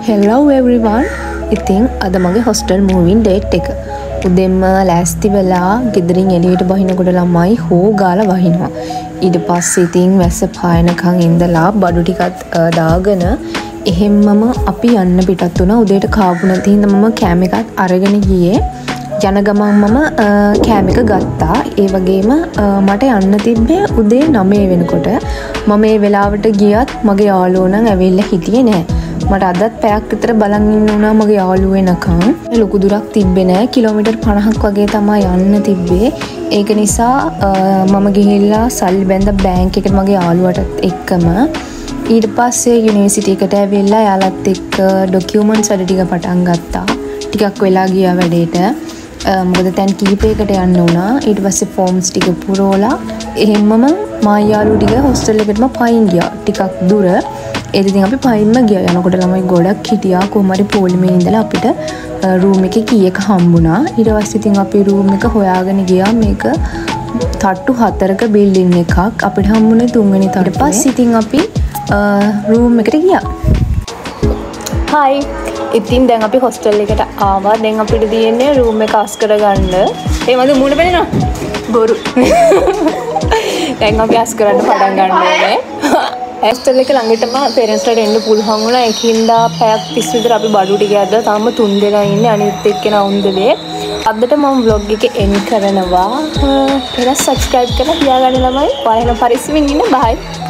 Hello everyone. ඉතින් අද මගේ hostel moving date එක. උදෙන්ම ලෑස්ති වෙලා ගෙදරින් එළියට බහිනකොට ළමයි හෝ ගාලා වහිනවා. ඊට පස්සේ ඉතින් වැස්ස පායනකන් ඉඳලා බඩු ටිකත් දාගෙන එහෙම්මම අපි යන්න පිටත් වුණා. උදේට කාපු නැති හින්දා මම කෑම එකත් අරගෙන ගියේ. යන ගමන් මම කෑම එක ගත්තා. ඒ වගේම මට යන්න තිබ්බේ උදේ 9 වෙනකොට. මම මේ වෙලාවට ගියත් මගේ යාළුවෝ නම් ඇවිල්ලා හිටියේ නැහැ. මට අදත් පැයක් විතර බලන් ඉන්න උනා මගේ යාළුවෝ එනකන්. ලොකු දුරක් තිබ්බේ නැහැ. කිලෝමීටර් 50ක් වගේ තමයි යන්න තිබ්බේ. ඒක නිසා මම ගිහිල්ලා සල්ලි බැඳ බැංක් එකට මගේ යාළුවටත් එක්කම ඊට පස්සේ යුනිවර්සිටි එකට ඇවිල්ලා යාළුවත් එක්ක ඩොකියුමන්ට්ස් වැඩ ටික පටන් ගත්තා. ටිකක් වෙලා ගියා වැඩේට. මොකද දැන් කීපයකට යන්න උනා. ඊට පස්සේ ෆෝම්ස් ටික පුරවලා එහෙම්මම මා යාළුවෝ ටික හොස්ටල් එකටම පයින් ගියා. ටිකක් දුර. ඒත් ඉතින් අපි පයින්ම ගියා. යනකොට ළමයි ගොඩක් හිටියා. කොහොම හරි පොලිමේ ඉඳලා අපිට රූම් එකේ කී එක හම්බුණා. ඊට පස්සේ ඉතින් අපි රූම් එක හොයාගෙන ගියා. මේක තට්ටු 4ක බිල්ඩින් එකක්. අපිට හම්බුනේ 3 වෙනි තට්ටුවේ. ඊට පස්සේ ඉතින් අපි රූම් එකට ගියා. හයි. ඉතින් දැන් අපි හොස්ටල් එකට ආවා. දැන් අපිට තියෙන්නේ රූම් එක අස් කරගන්න. ඒ වගේ මූණ පෙන්නනවා. බොරු. දැන් අපි අස් කරන්න පටන් ගන්න ඕනේ. හොස්ටල් එක ළඟටම පේරන්ට්ස්ලාට එන්න පුළුවන් වුණා. ඒකින්දා පැයක් 30 විතර අපි බඩු ටික ඇද්දා. තාම 3 දෙනා ඉන්නේ. අනිත් එක්කෙනා උන්දලේ. අදට මම vlog එක එන්ඩ් කරනවා. එහෙනම් subscribe කරලා තියාගන්න ළමයි. ඔයාලා පරිස්සමින් ඉන්න. bye.